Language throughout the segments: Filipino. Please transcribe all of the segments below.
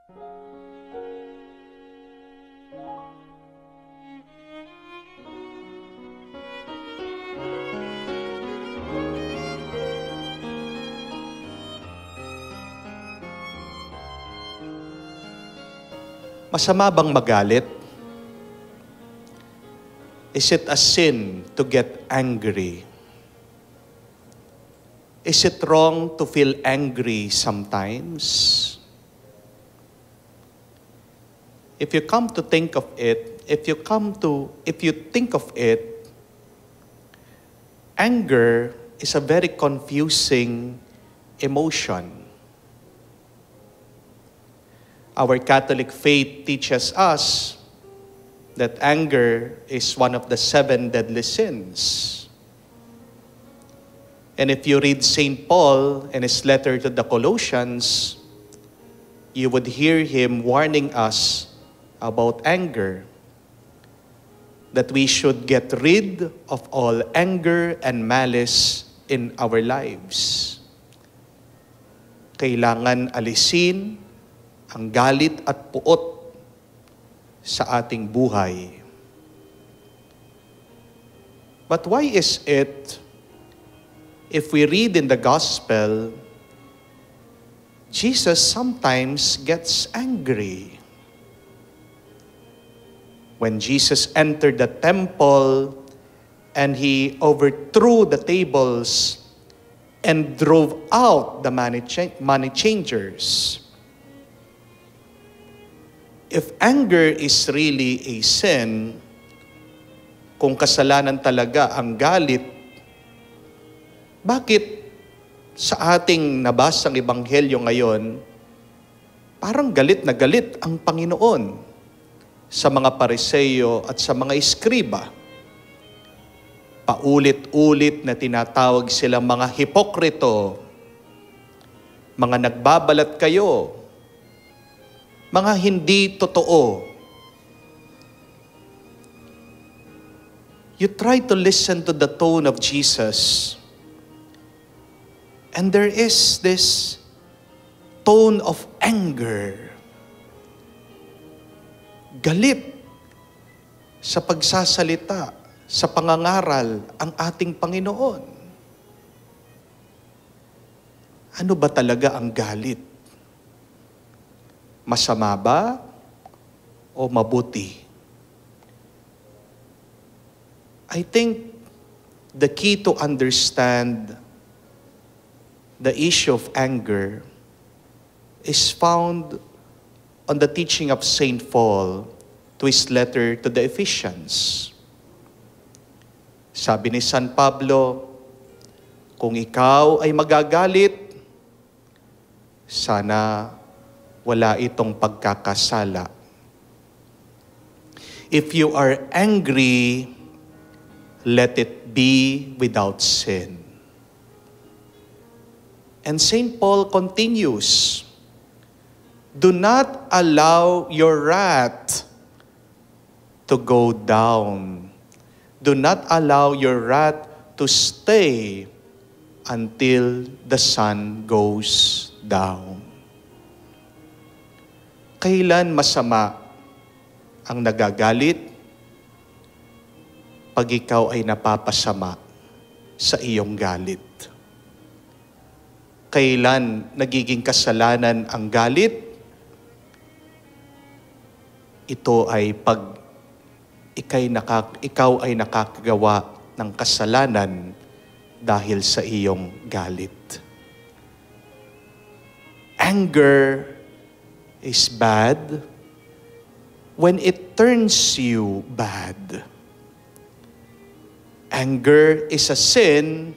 Masama bang magalit? Is it a sin to get angry? Is it wrong to feel angry sometimes? If you come to think of it, if you think of it, anger is a very confusing emotion. Our Catholic faith teaches us that anger is one of the 7 deadly sins. And if you read St. Paul in his letter to the Colossians, you would hear him warning us about anger, that we should get rid of all anger and malice in our lives. Kailangan alisin ang galit at puot sa ating buhay. But why is it, if we read in the Gospel, Jesus sometimes gets angry? When Jesus entered the temple and he overthrew the tables and drove out the money changers, if anger is really a sin, kung kasalanan talaga ang galit, bakit sa ating nabasang ebanghelyo ngayon, parang galit na galit ang Panginoon sa mga Pariseyo at sa mga Eskriba? Paulit-ulit na tinatawag silang mga hipokrito, mga nagbabalat kayo, mga hindi totoo. You try to listen to the tone of Jesus, and there is this tone of anger. Galit sa pagsasalita, sa pangangaral ang ating Panginoon. Ano ba talaga ang galit? Masama ba o mabuti? I think the key to understand the issue of anger is found on the teaching of St. Paul to his letter to the Ephesians. Sabi ni San Pablo, kung ikaw ay magagalit, sana wala itong pagkakasala. If you are angry, let it be without sin. And St. Paul continues, do not allow your wrath to go down. Do not allow your wrath to stay until the sun goes down. Kailan masama ang nagagalit? Pag ikaw ay napapasama sa iyong galit. Kailan nagiging kasalanan ang galit? Ito ay pag ikaw ay nakakagawa ng kasalanan dahil sa iyong galit. Anger is bad when it turns you bad. Anger is a sin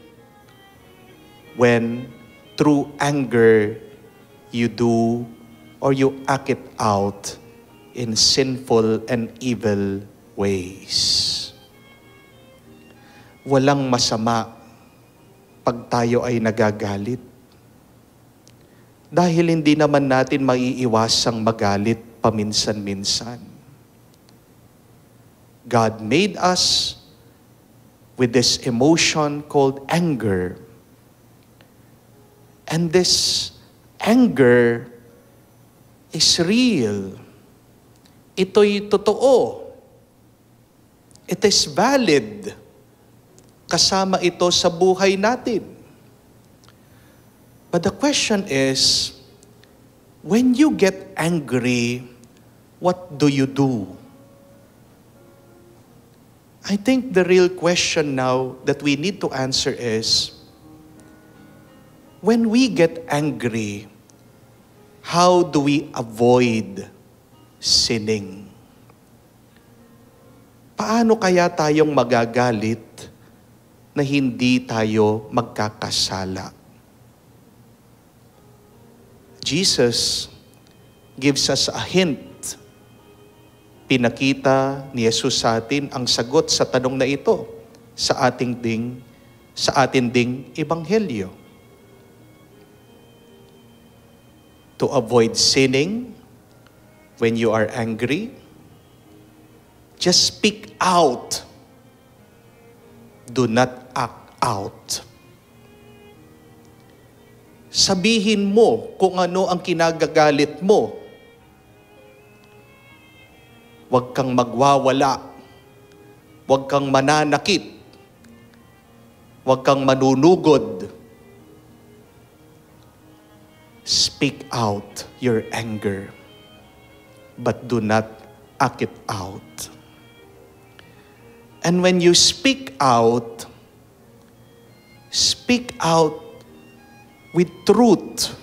when through anger you do or you act it out in sinful and evil ways. Walang masama pag tayo ay nagagalit. Dahil hindi naman natin maiiwasang magalit paminsan-minsan. God made us with this emotion called anger. And this anger is real. Ito'y totoo. It is valid. Kasama ito sa buhay natin. But the question is, when you get angry, what do you do? I think the real question now that we need to answer is, when we get angry, how do we avoid sinning? Paano kaya tayong magagalit na hindi tayo magkakasala? Jesus gives us a hint. Pinakita ni Jesus sa atin ang sagot sa tanong na ito sa atin ding ebanghelyo. To avoid sinning when you are angry, just speak out. Do not act out. Sabihin mo kung ano ang kinagagalit mo. Huwag kang magwawala. Huwag kang mananakit. Huwag kang manunugod. Speak out your anger, but do not act it out. And when you speak out with truth.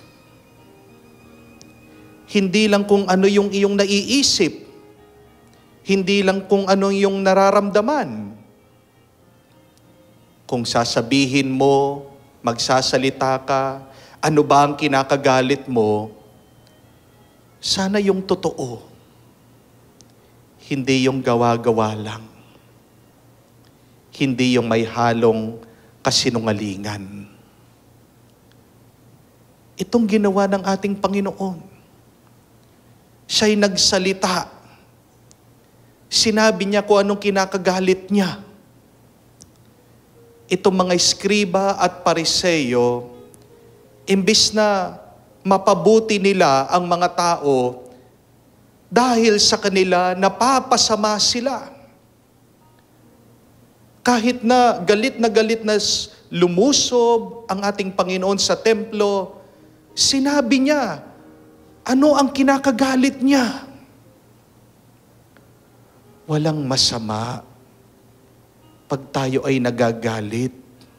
Hindi lang kung ano yung iyong naiisip. Hindi lang kung ano yung nararamdaman. Kung sasabihin mo, magsasalita ka, ano ba ang kinakagalit mo, sana yung totoo. Hindi yung gawa-gawa lang. Hindi yung may halong kasinungalingan. Itong ginawa ng ating Panginoon. Siya'y nagsalita. Sinabi niya kung anong kinakagalit niya. Itong mga eskriba at pariseyo, imbis na mapabuti nila ang mga tao, dahil sa kanila napapasama sila. Kahit na galit na lumusob ang ating Panginoon sa templo, sinabi niya, ano ang kinakagalit niya? Walang masama pag tayo ay nagagalit.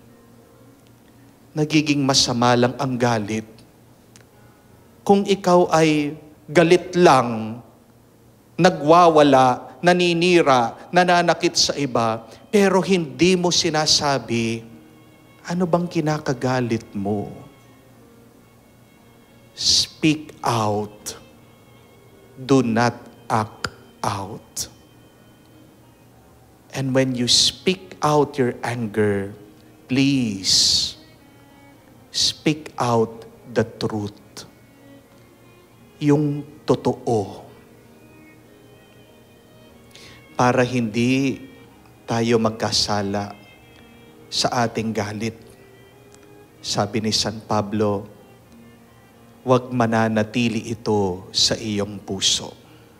Nagiging masama lang ang galit. Kung ikaw ay galit lang, nagwawala, naninira, nananakit sa iba, pero hindi mo sinasabi, ano bang kinakagalit mo? Speak out. Do not act out. And when you speak out your anger, please speak out the truth. Yung totoo. Para hindi tayo magkasala sa ating galit. Sabi ni San Pablo, huwag mananatili ito sa iyong puso.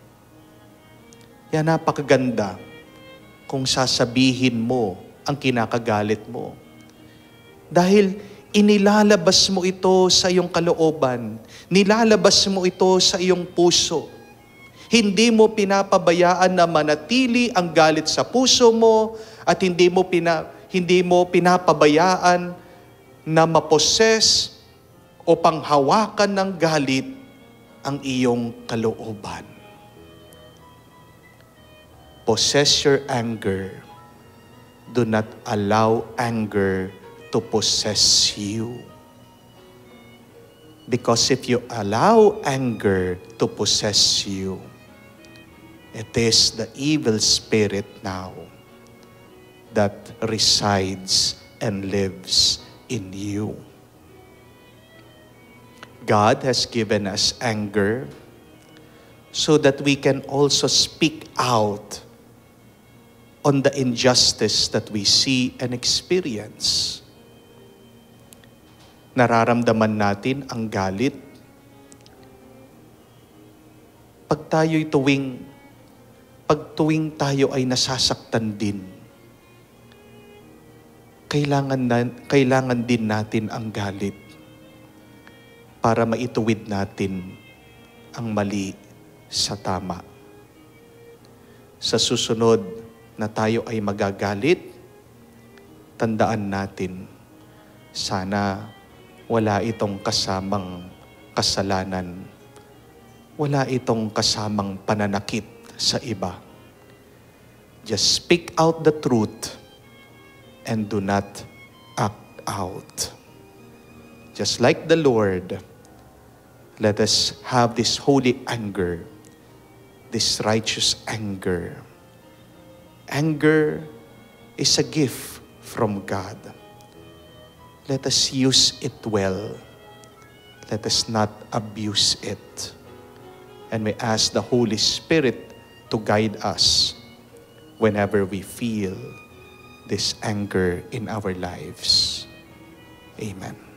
Yan, napakaganda kung sasabihin mo ang kinakagalit mo. Dahil inilalabas mo ito sa iyong kalooban. Nilalabas mo ito sa iyong puso. Hindi mo pinapabayaan na manatili ang galit sa puso mo at hindi mo pinapabayaan na maposes o panghawakan ng galit ang iyong kalooban. Possess your anger. Do not allow anger to possess you. Because if you allow anger to possess you, it is the evil spirit now that resides and lives in you. God has given us anger so that we can also speak out on the injustice that we see and experience. Nararamdaman natin ang galit. pag tuwing tayo ay nasasaktan din, kailangan din natin ang galit para maituwid natin ang mali sa tama. Sa susunod na tayo ay magagalit, tandaan natin, sana wala itong kasamang kasalanan, wala itong kasamang pananakit sa iba. Just speak out the truth and do not act out. Just like the Lord, let us have this holy anger, this righteous anger. Anger is a gift from God. Let us use it well. Let us not abuse it. And we ask the Holy Spirit to guide us whenever we feel this anger in our lives. Amen.